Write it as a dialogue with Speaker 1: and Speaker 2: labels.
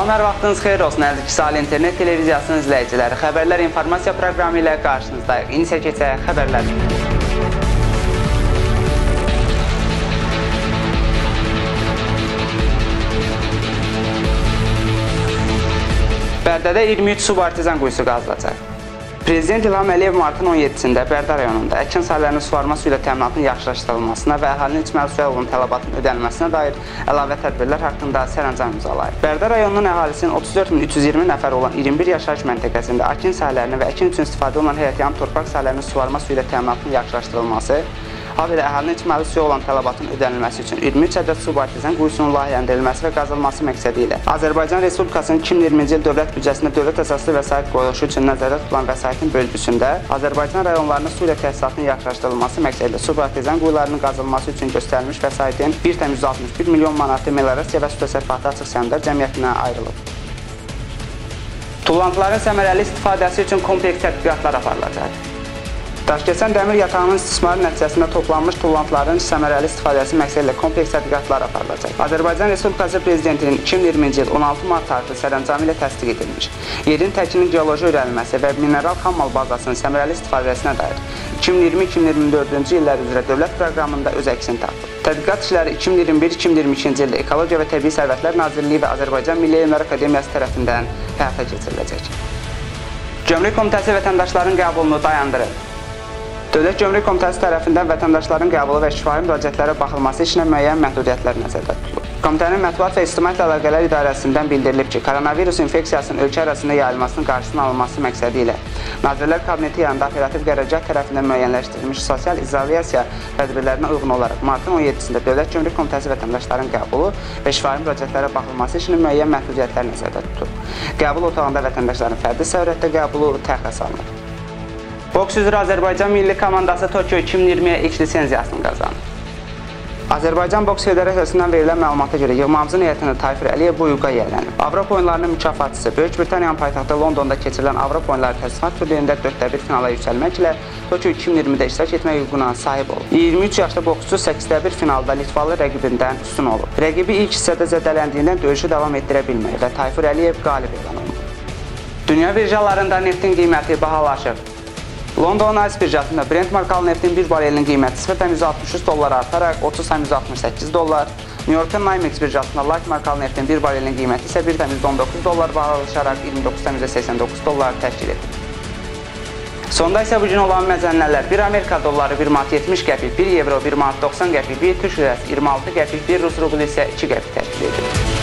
Speaker 1: Salam, hər vaxtınız xeyir olsun əziz Sal internet televiziyasının izləyiciləri. Xəbərlər informasiya proqramı ilə qarşınızdayıq. İndi isə keçək xəbərlər. Bərdədə 23 subartizan quyusu qazılacaq. Prezident İlham Əliyev martın 17-sində Bərdə rayonunda əkin sahələrinin suvarma su ilə təminatının yaxşılaşdırılmasına və əhalinin içməli suya uyğun tələbatının ödənilməsinə dair əlavə tədbirlər haqqında sərəncam imzalayıb. Bərdə rayonunun əhalisinin 34.320 nəfər olan 21 yaşayış məntəqəsində əkin sahələrini və əkin üçün istifadə olunan həyətyanı torpaq sahələrinin suvarma su ilə təminatının yaxşılaşdırılması, habelə əhalinin içməli suya olan tələbatının ödənilməsi üçün 23 ədəd subartizan quyusunun layihələndirilməsi və qazılması məqsədi ilə Azərbaycan Respublikasının 2020-ci il dövlət büdcəsində dövlət əsaslı vəsait qoyuluşu üçün nəzərdə tutulan vəsaitin bölgüsündə Azərbaycan rayonlarının su ilə təsisatının yaxşılaşdırılması məqsədilə subartizan quyularının qazılması üçün göstərilmiş vəsaitin 1,61 milyon manatı Meliorasiya və Su Təsərrüfatı Açıq Səhmdar Cəmiyyətinə ayrılıb. Tullantıların səmərəli istifadəsi üçün kompleks tədqiqatlar aparılacaq. Daşkəsən dəmir yatağının istismarı nəticəsində toplanmış tullantıların səmərəli istifadəsi məqsədilə kompleks tədqiqatlar aparılacaq. Azərbaycan Respublikası Prezidentinin 2020-ci il 16 mart tarixli sərəncamı ilə təsdiq edilmiş yerin təkinin geoloji öyrənilməsi və mineral xammal bazasının səmərəli istifadəsinə dair 2020-2024-cü illər üzrə dövlət proqramında öz əksini tapıb. Tədqiqat işləri 2021-2022-ci ildə Ekologiya və Təbii Sərvətlər Nazirliyi və Azərbaycan Milli Elmlər Akademiyası tərəfindən həyata keçiriləcək. Gömrük Komitəsi vətəndaşların qəbulunu dayandırıb. Dövlət Gömrük Komitəsi tərəfindən vətəndaşların qəbulu və şifahi müraciətlərə baxılması işinə müəyyən məhdudiyyətlər nəzərdə tutulub. Komitənin Mətbuat və İctimaiyyətlə Əlaqələr İdarəsindən bildirilib ki, koronavirus infeksiyasının ölkə ərazisində yayılmasının qarşısının alınması məqsədi ilə Nazirlər Kabineti yanında operativ qərargah tərəfindən müəyyənləşdirilmiş sosial izolyasiya tədbirlərinə uyğun olaraq martın 17-sində Dövlət Gömrük Komitəsi vətəndaşların qəbulu və şifahi müraciətlərə baxılması işinin müəyyən məhdudiyyətlər nəzərdə tutulub. Qəbul otağında vətəndaşların fərdi sərurətdə qəbulu təxirə salınıb. Boks üzrə Azərbaycan milli komandası Tokyo 2020-yə ilk lisenziyasını qazanıb. Azərbaycan Boks Federasiyasından verilən məlumata görə yığmamızın heyətində Tayfur Əliyev bu hüquqa yiyələnib. Avropa oyunlarının mükafatçısı Böyük Britaniyanın paytaxtı Londonda keçirilən Avropa oyunları təsnifat turnirində 4-1 finala yüksəlməklə Tokyo 2020-də iştirak etmək hüququna sahib olub. 23 yaşlı boksçu 8-1 finalda Litvalı rəqibindən üstün olub. Rəqibi ilk hissədə zədələndiyindən döyüşü davam etdirə bilməyib və Tayfur Əliyev qalib elan olub. Dünya birjalarında neftin qiyməti bahalaşıb. London Ice birjasında Brent markalı neftin 1 barelinin qiyməti 0,63 dollar artaraq 30,68 dollar, New York'un NYMEX birjasında Light markalı neftin 1 barelinin qiyməti isə 1,19 dollar bahalaşaraq 29,89 dollar təşkil edir. Sonda isə bugün olan məzənnələr 1 Amerika dolları 1 manat 70 qəpik, 1 evro 1 manat 90 qəpik, 1 Türk lirəsi 26 qəpik, 1 Rus rublu isə 2 qəpik təşkil edir.